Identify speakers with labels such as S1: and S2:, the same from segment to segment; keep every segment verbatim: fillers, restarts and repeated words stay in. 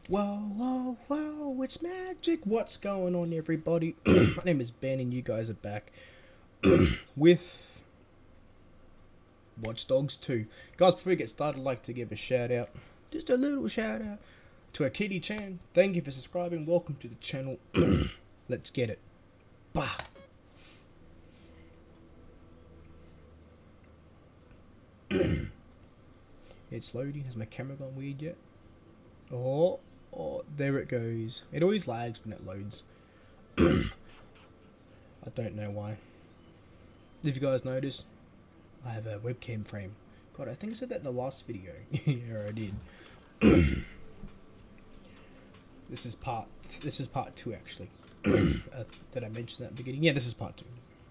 S1: Whoa, whoa, whoa, it's magic. What's going on, everybody? My name is Ben, and you guys are back with Watch Dogs two. Guys, before we get started, I'd like to give a shout out, just a little shout out, to Akiti Chan. Thank you for subscribing. Welcome to the channel. Let's get it. Bah. It's loading. Has my camera gone weird yet? Oh. Oh, there it goes. It always lags when it loads. I don't know why. If you guys notice, I have a webcam frame. God, I think I said that in the last video. Yeah, I did. This is part. This is part two, actually. uh, did I mention that at the beginning? Yeah, this is part two.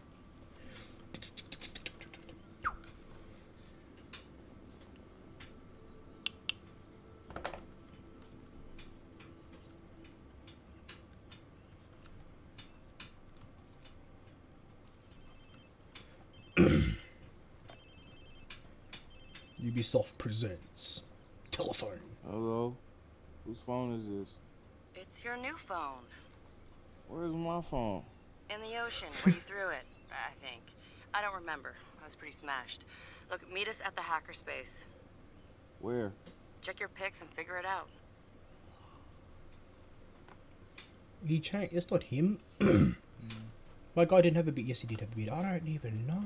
S1: Ubisoft presents telephone.
S2: Hello? Whose phone is this?
S3: It's your new phone.
S2: Where's my phone?
S3: In the ocean, where you threw it, I think. I don't remember. I was pretty smashed. Look, meet us at the hackerspace.
S2: Where?
S3: Check your pics and figure it out.
S1: He changed. That's not him. My guy didn't have a beat. Yes, he did have a beat. I don't even know.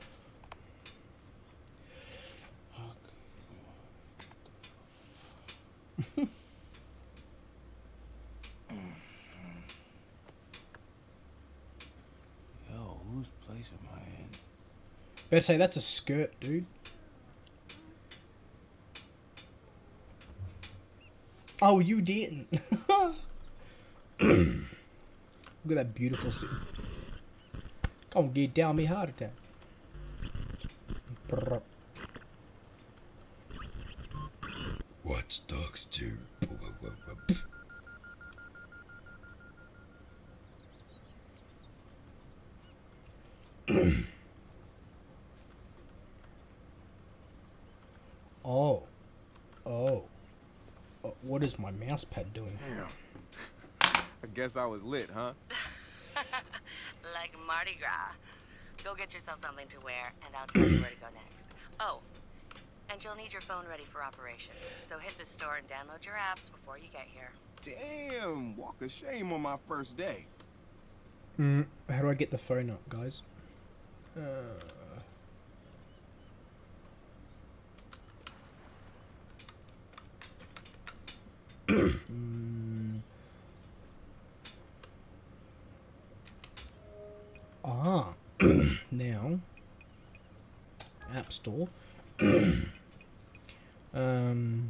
S2: Yo, whose place am I in?
S1: Better say that's a skirt, dude. Oh, you didn't. Look at that beautiful city. Come get down me heart attack. Brr. Watch Dogs two. Oh. Oh. Uh, what is my mouse pad doing?
S2: Damn. I guess I was lit, huh?
S3: Like Mardi Gras. Go get yourself something to wear, and I'll tell you where to go next. Oh, and you'll need your phone ready for operations. So hit the store and download your apps before you get here.
S2: Damn, walk of shame on my first day.
S1: Mm, how do I get the phone up, guys? Uh... mm. Ah, now App Store. um,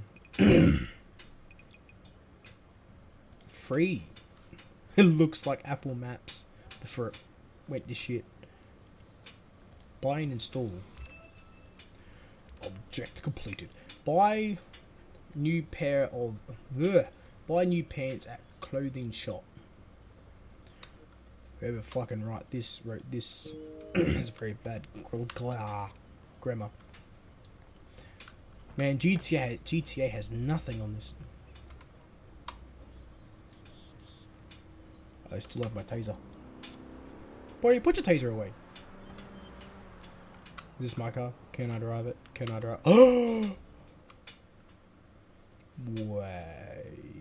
S1: free. It looks like Apple Maps before it went to shit. Buy and install. Object completed. Buy new pair of ugh, buy new pants at clothing shop. Whoever fucking write this wrote this is very bad grammar. Man, G T A G T A has nothing on this. I still have my taser. Boy, put your taser away. Is this my car? Can I drive it? Can I drive? Oh! Wait.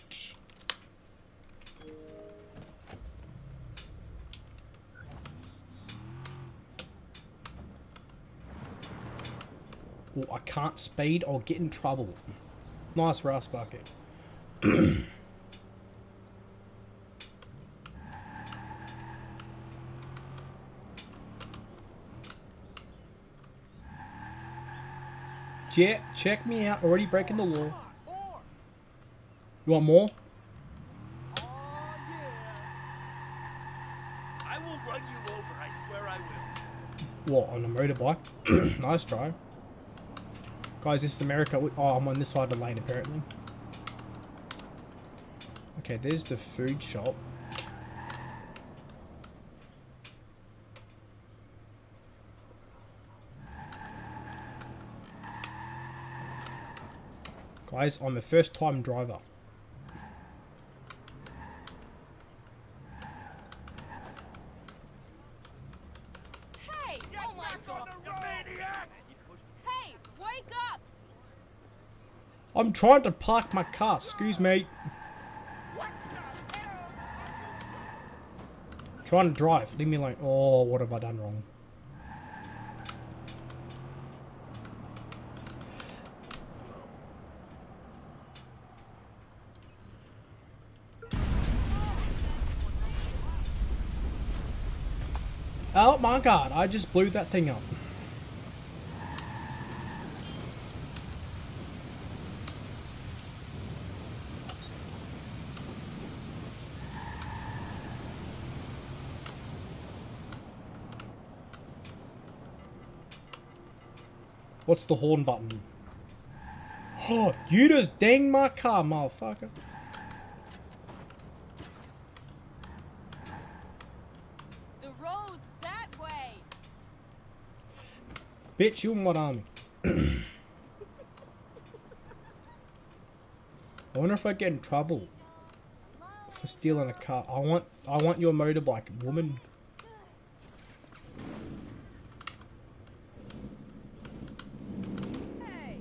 S1: Oh, I can't speed. I'll get in trouble. Nice rust bucket. Yeah, check me out. Already breaking the law. You want more?
S4: Oh, yeah. I will run you over, I swear I will.
S1: What, on a motorbike? Nice try. Guys, this is America. Oh, I'm on this side of the lane, apparently. Okay, there's the food shop. Guys, I'm a first time driver. I'm trying to park my car. Excuse me. Trying to drive. Leave me alone. Oh, what have I done wrong? Oh my god, I just blew that thing up. What's the horn button? Oh, you just dinged my car, motherfucker.
S5: The road's that way.
S1: Bitch, you in what army? I wonder if I get in trouble for stealing a car. I want I want your motorbike, woman.
S5: Hey.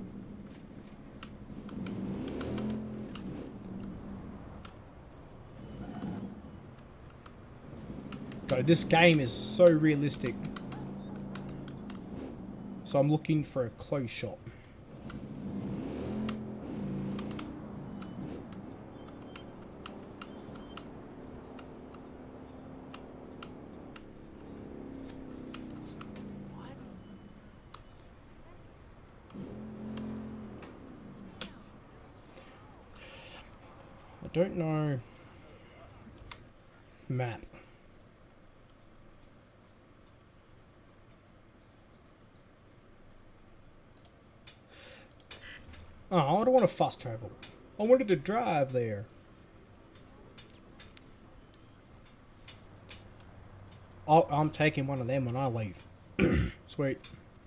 S1: God, this game is so realistic. So I'm looking for a close shot. I don't know. Map. Oh, I don't want to fast travel. I wanted to drive there. Oh, I'm taking one of them when I leave. Sweet.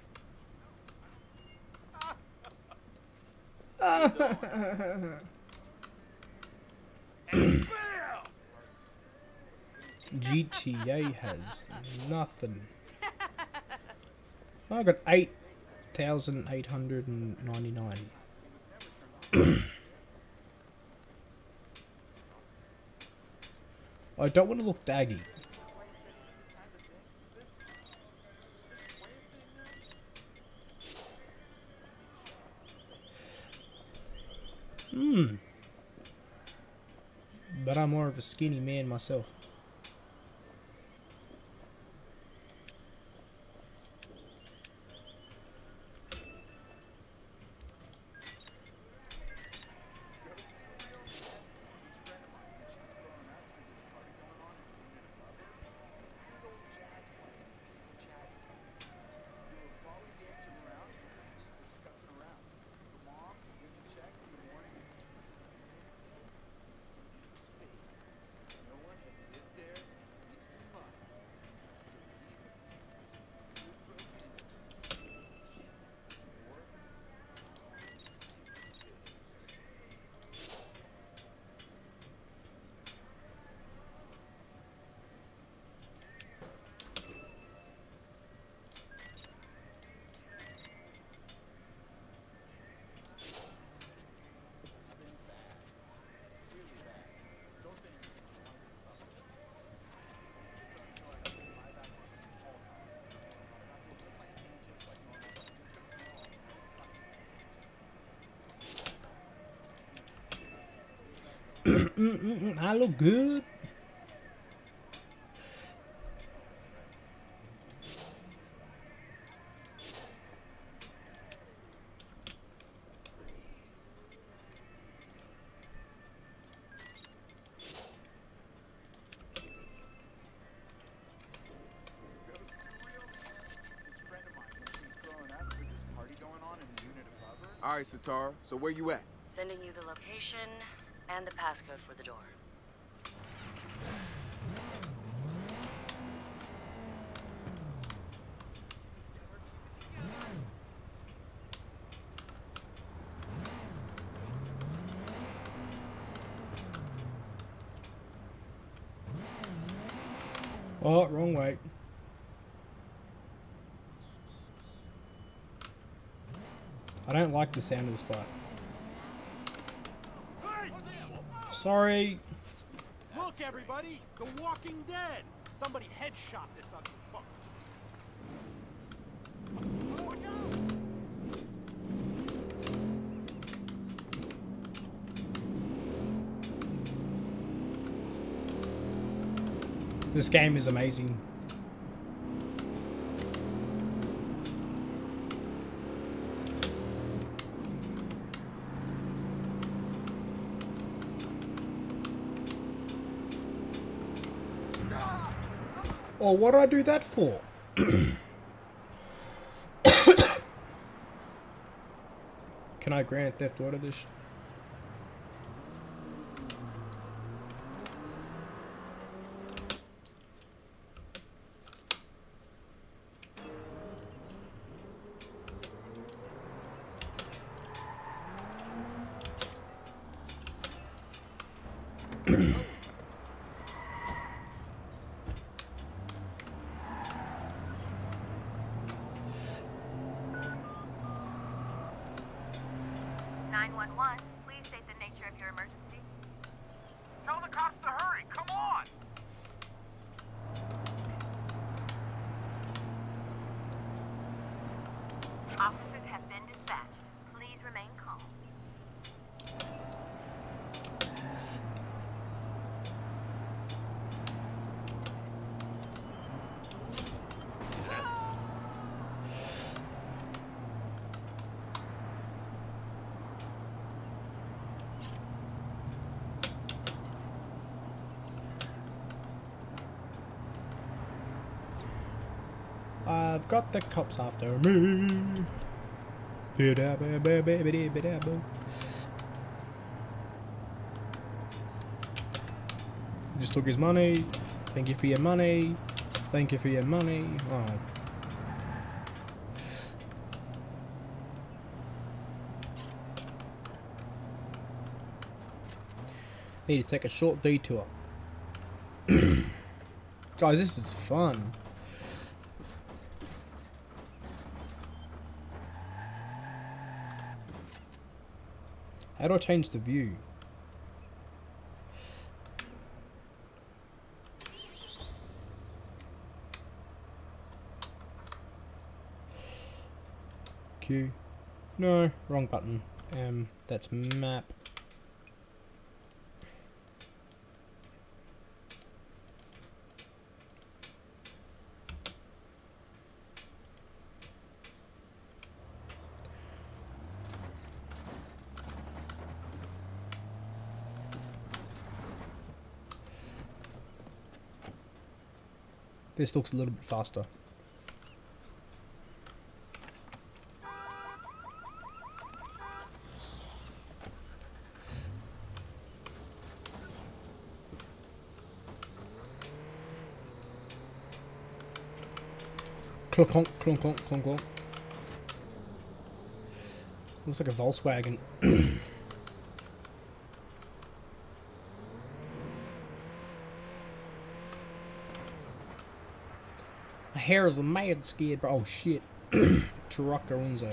S1: G T A has nothing. I got eight thousand eight hundred and ninety-nine. I don't want to look daggy. Hmm. But I'm more of a skinny man myself. mm, mm, mm, I look good.
S2: All right, Satara. So where you at?
S3: Sending you the location and the passcode for the door.
S1: Oh, wrong way. I don't like the sound of the spot. sorry.
S4: Look, everybody! The Walking Dead! Somebody headshot this ugly fuck. Watch out!
S1: This game is amazing. Oh, what did I do that for? Can I Grand Theft Auto this?
S6: nine one one, please state the nature of your emergency.
S4: Tell the cops to hurry! Come on!
S6: Officers have been dispatched. Please remain calm.
S1: I've got the cops after me. Just took his money. Thank you for your money. Thank you for your money. Oh. Need to take a short detour. Guys, this is fun. How do I change the view? Q. No, wrong button. Um, that's map. This looks a little bit faster. Clunk, clunk, clunk, clunk, clunk, clunk. Looks like a Volkswagen. My hair is a mad scared, bro. Oh shit. Truckerunzo.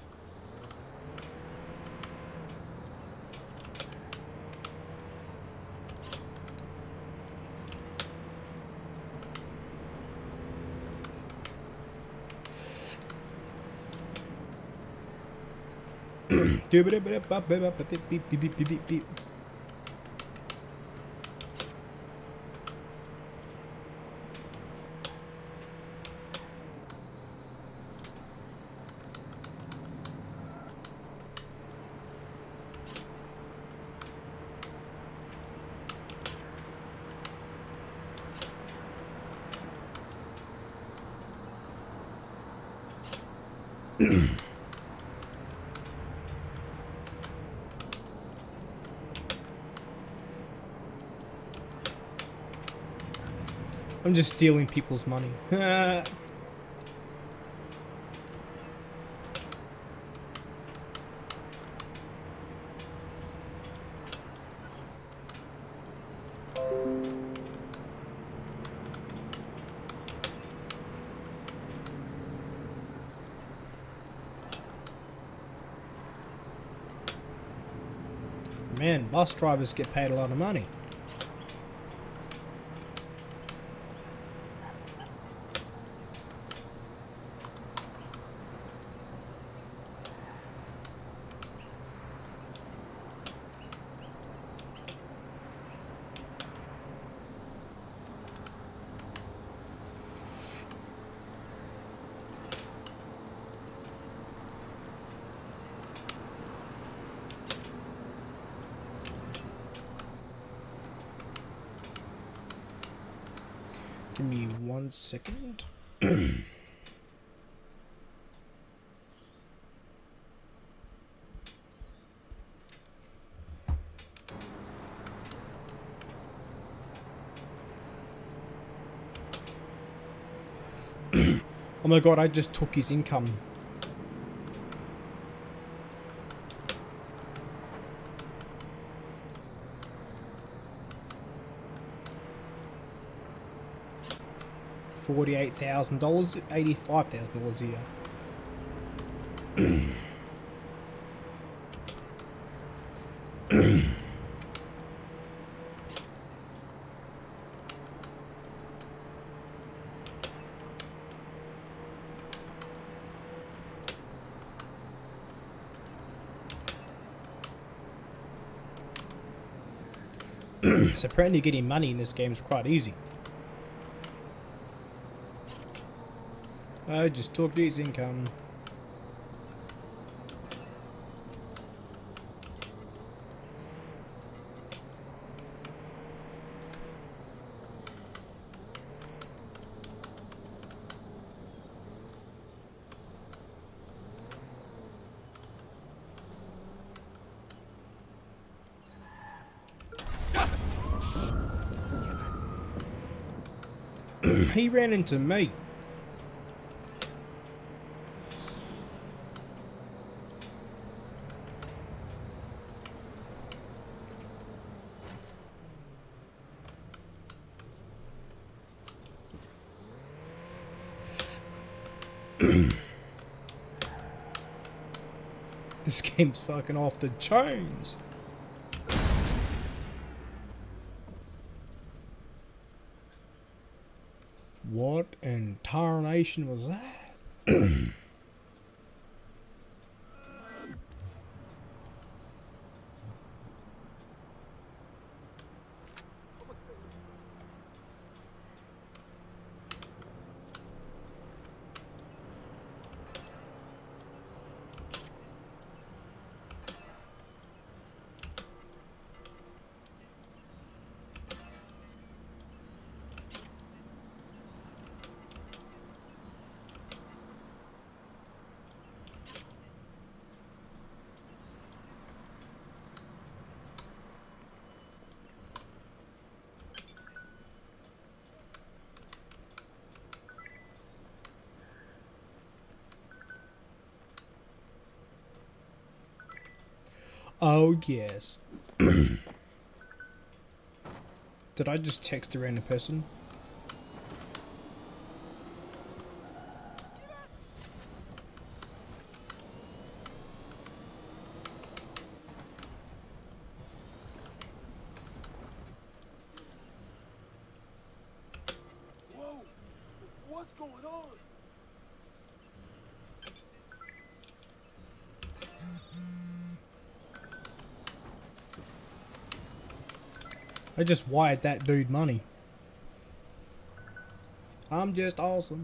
S1: I'm just stealing people's money. Man, bus drivers get paid a lot of money. Give me one second. Oh my god, I just took his income. Forty-eight thousand dollars, eighty-five thousand dollars a year. So apparently getting money in this game is quite easy. I just took his income. He ran into me. This game's fucking off the chains. What in tarnation was that? Oh, yes. Did I just text a random person?
S4: Whoa! What's going on?
S1: I just wired that dude money. I'm just awesome.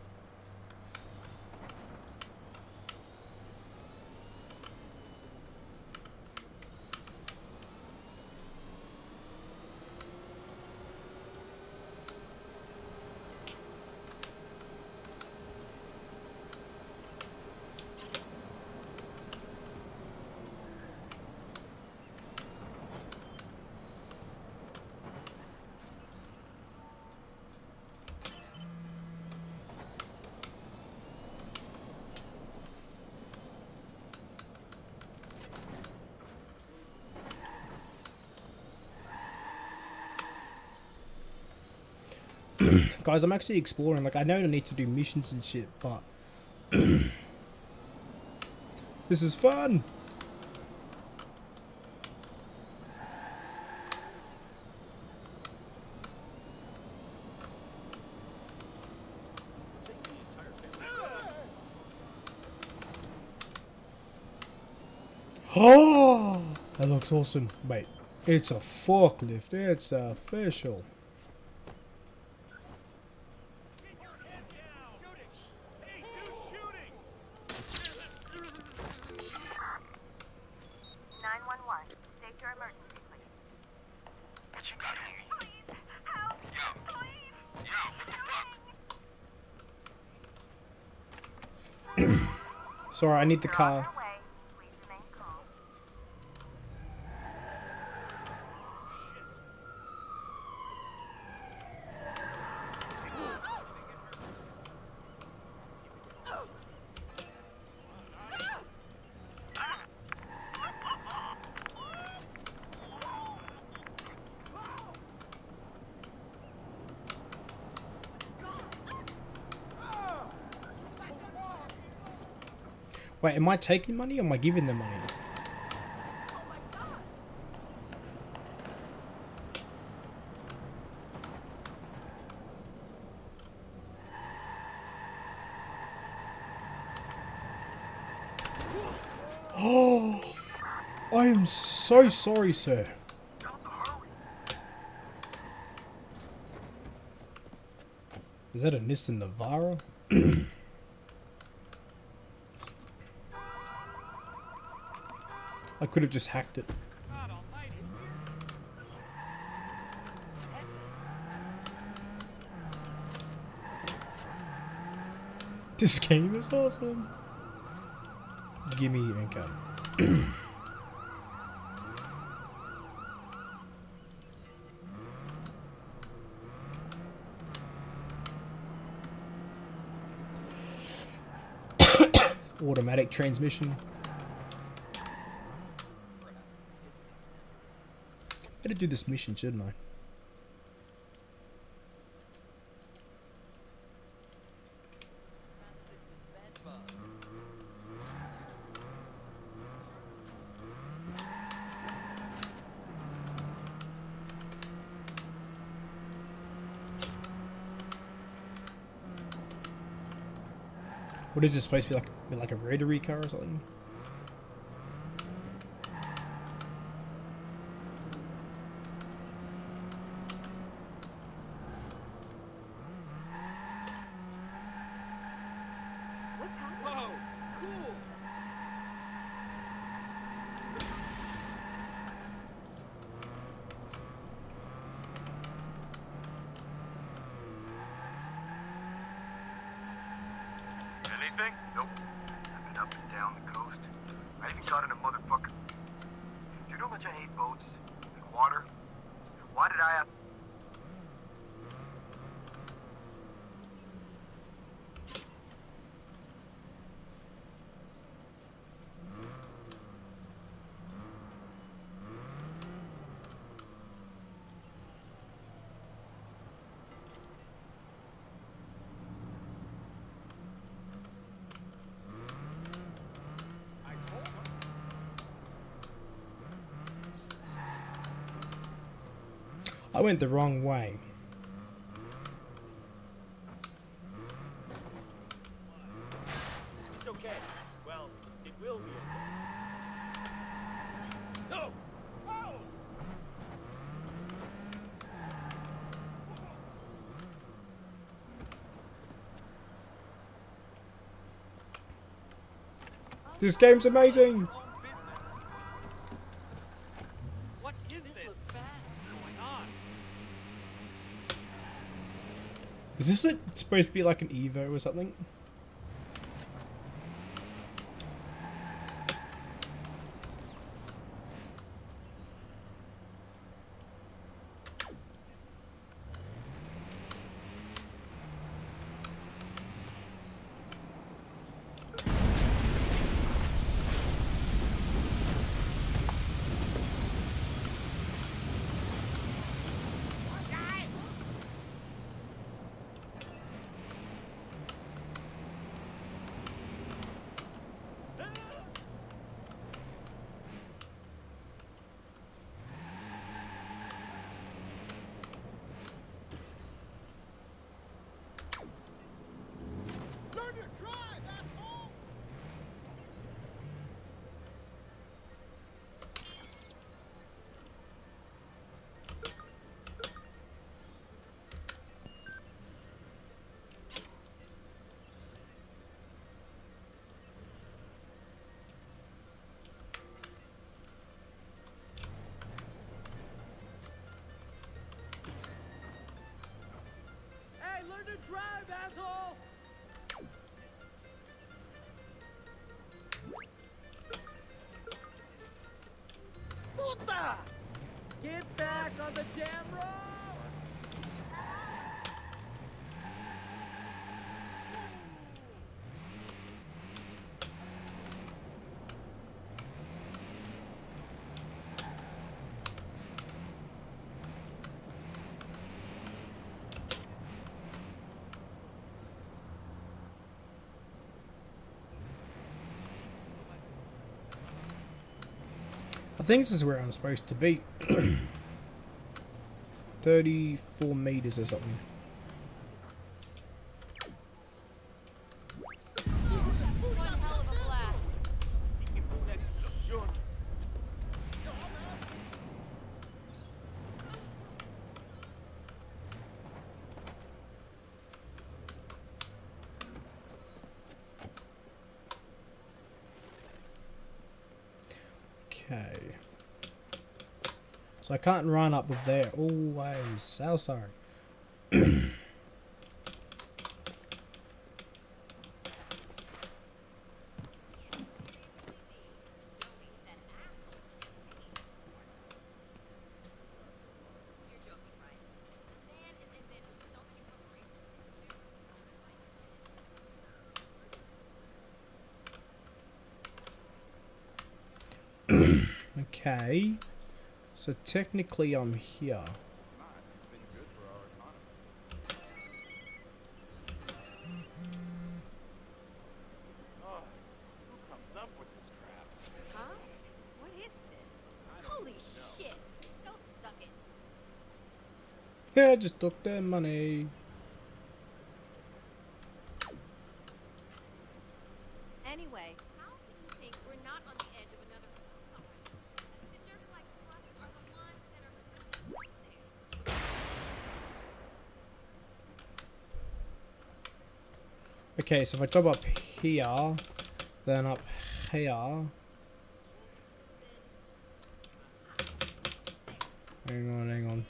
S1: Guys, I'm actually exploring. Like, I know I need to do missions and shit, but this is fun. Oh, that looks awesome. Wait, it's a forklift. It's official.
S6: nine one one, state your emergency, please.
S7: What you got on me?
S6: Please, help!
S7: Yo.
S6: Please!
S7: Yo, what the fuck?
S1: Sorry, I need the
S6: You're on
S1: car.
S6: your way. Please remain calm.
S1: Wait, am I taking money or am I giving them money? Oh, I am so sorry, sir. Is that a Nissan Navara? I could have just hacked it. This game is awesome. Gimme income. Automatic transmission. Better do this mission, shouldn't I? What is this supposed to be like? Like a rotary car or something?
S5: What's happening? Whoa, cool.
S7: Anything? Nope. I've been up and down the coast. I even got in a motherfucker. Do you know how much I hate boats and water? Why did I have...
S1: I went the wrong way.
S4: It's okay. Well, it will be okay. No! Oh!
S1: This game's amazing.
S4: What is this? What's going on?
S1: Is this it supposed to be like an Evo or something?
S4: puta! Get back on the damn road!
S1: I think this is where I'm supposed to be. thirty-four meters or something.
S5: One hell of a blast.
S4: Una explosión.
S1: Okay. So I can't run up with there. Oh, I'm so sorry. Okay. So technically I'm here.
S4: Oh, who comes up with this crap?
S5: Huh? What is this? Holy shit! Go suck it.
S1: Yeah, just took their money.
S5: Anyway, how can you think we're not on the edge of another summit? The jerks like us are the ones that are putting us right there.
S1: Okay, so if I jump up here, then up here. Hang on, hang on.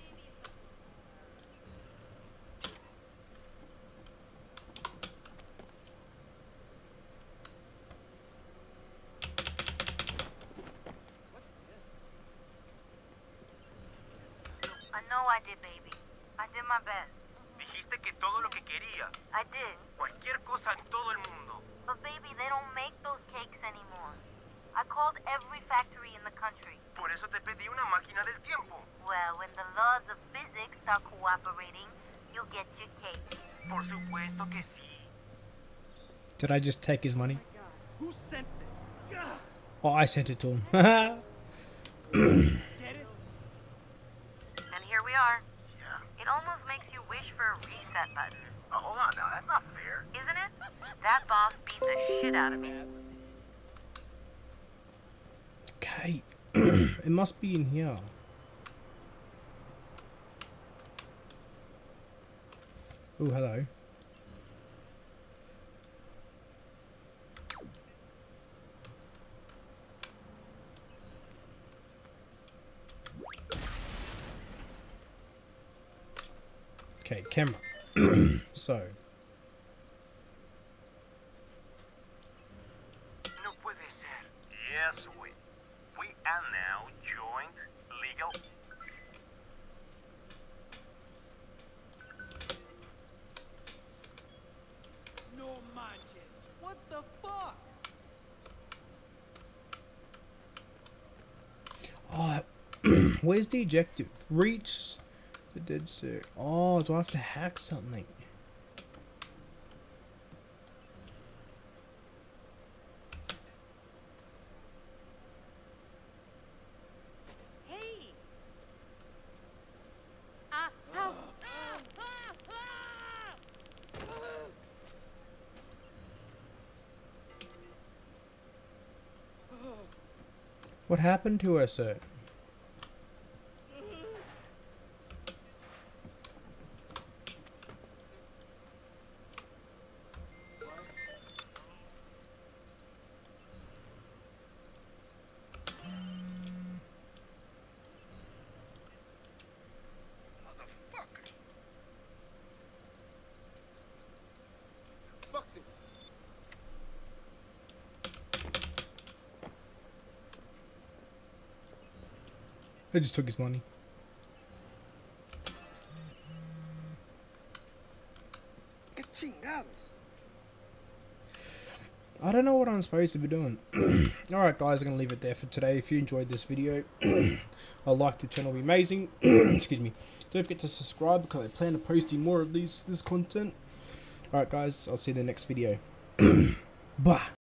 S6: I know I did, baby. I did my best.
S7: Dijiste que todo lo que quería.
S6: I did.
S7: Cualquier cosa en todo el mundo.
S6: But baby, they don't make those cakes anymore. I called every factory in the country.
S7: Por eso te pedí una máquina del tiempo.
S6: Well, when the laws of physics start cooperating, you'll get your cake.
S7: Por supuesto que sí.
S1: Did I just take his money?
S4: Who sent this? Gah!
S1: Oh, I sent it to him.
S4: Get it?
S6: And here we are.
S7: Yeah.
S6: It almost makes you wish for a reset button,
S7: Oh, hold on now. That's not fair.
S6: isn't it? That boss beat the shit out of me.
S1: Okay. It must be in here. Oh, hello. Okay, camera. So,
S7: No puede ser. Yes, we we are now joint legal.
S4: No manches. What the fuck?
S1: oh, where's the objective? Reach the dead cir- Oh, do I have to hack something?
S5: Hey! Ah! Ow! Ah! Ah! Ah!
S1: What happened to her, sir?
S2: Fuck this.
S1: I just took his money.
S2: Qué chingados.
S1: I don't know what I'm supposed to be doing. Alright guys, I'm going to leave it there for today. If you enjoyed this video, I like the channel, be amazing. Excuse me. Don't forget to subscribe because I plan on posting more of these this content. Alright guys, I'll see you in the next video. Bye.